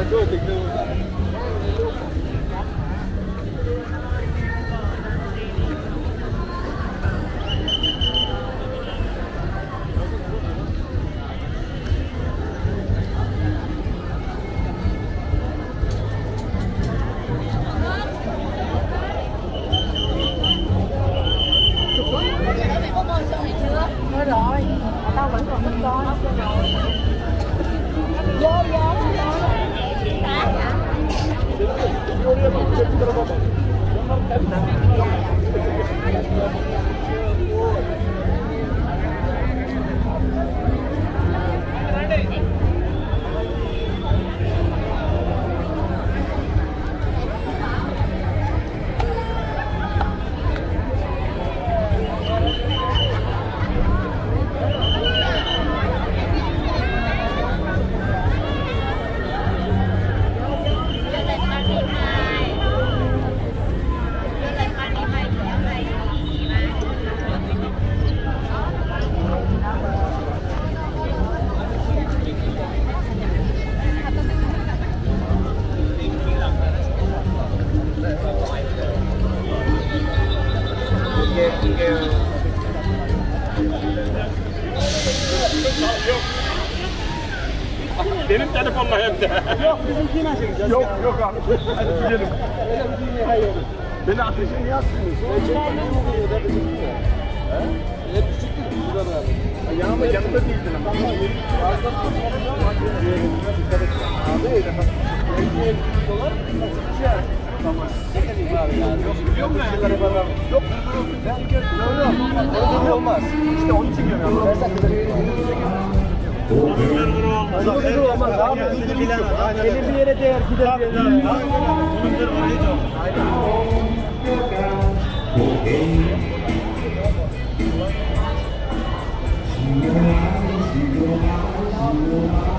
Thôi rồi, tao vẫn còn thích coi. Vô vô. Benim telefonla hem de. Yok bizimkine çekeceğiz. Yok abi. Hadi gidelim. Beni ateşe niye attınız? Hep küçük değil mi? Burada da. Yanında değildin ama. Tamam. Ne kadar abi yani? Yok biliyor musun? Yok. Yok. Olmaz. İşte onu çekiyorum ya. Olmaz abi. Eli bir yere değer gider. Aynen.